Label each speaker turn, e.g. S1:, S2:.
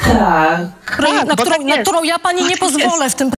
S1: Tak.
S2: Na którą ja pani nie pozwolę w tym